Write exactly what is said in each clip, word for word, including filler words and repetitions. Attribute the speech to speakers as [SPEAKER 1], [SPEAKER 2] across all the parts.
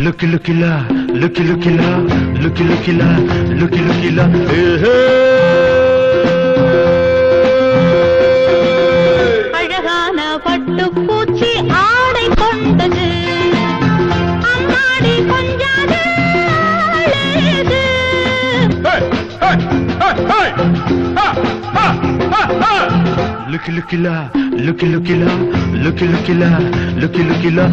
[SPEAKER 1] Looky, looky la, looky, looky la, looky, looky la, looky, looky la.
[SPEAKER 2] அழகான பட்டுப்பூச்சி ஆடை கொண்டது அம்மாடி கொஞ்சாது அழகு.
[SPEAKER 1] Looky, looky la, looky, looky la, looky, looky la, looky, looky la.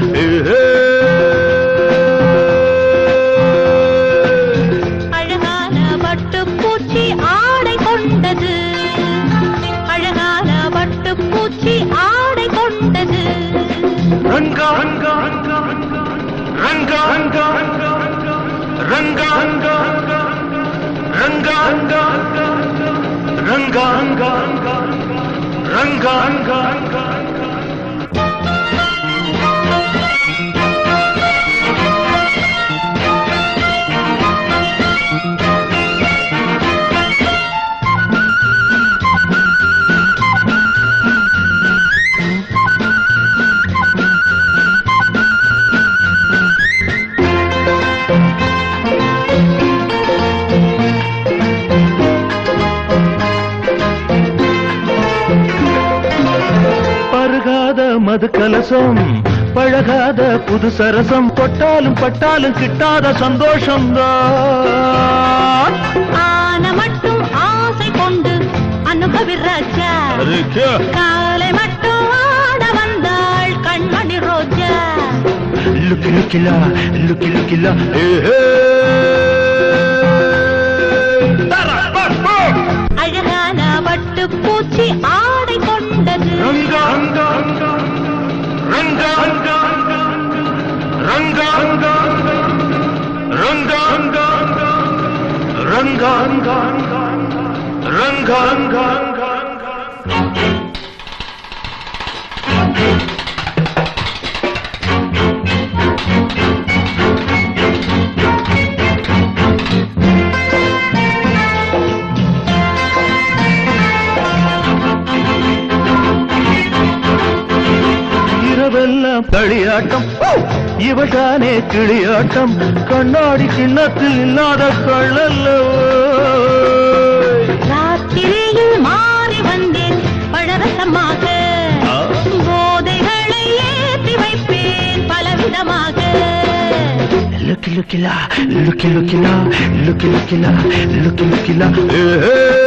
[SPEAKER 2] அழகான பட்டுப்பூச்சி ஆடை கொண்டது அழகான பட்டுப்பூச்சி ஆடை கொண்டது.
[SPEAKER 1] ரங்கா ரங்கா ரங்கா ரங்கா ரங்கா ரங்கா ரங்கா ரங்கா ரங்கா ரங்கா ரங்கா மது கலசம் பழகாத புது சரசம் தொட்டாலும் பட்டாலும் கிட்டாத சந்தோஷம் தான்.
[SPEAKER 2] ஆன மட்டும் ஆசை கொண்டு அனுபவிராஜா காலை மட்டும் ஆட வந்தாள் கண்மணி ரோஜா.
[SPEAKER 1] லுக்கி லுக்கிலா லுக்கி லுக்கிலா
[SPEAKER 2] அழகான பட்டு பூச்சி ஆடை கொண்டது.
[SPEAKER 1] ரங்கா ரங்கா ரங்கா ரங்கா ரங்கா ரங்கா ரங்கா ரங்கா. இரவெல்லாம் களியாட்டம் இவதானே கிளியாட்டம் கண்ணாடி கிண்ணத்தில் இல்லாத கள்ளல்லோ.
[SPEAKER 2] ராத்திரியில் மாறி வந்தேன் பழரசமாக போதைகளை ஏற்றி வைப்பேன் பலவிதமாக.
[SPEAKER 1] லுக்கி லுக்கிலா லுக்கி லுக்கிலா லுக்கி லுக்கிலா லுக்கி லுக்கிலா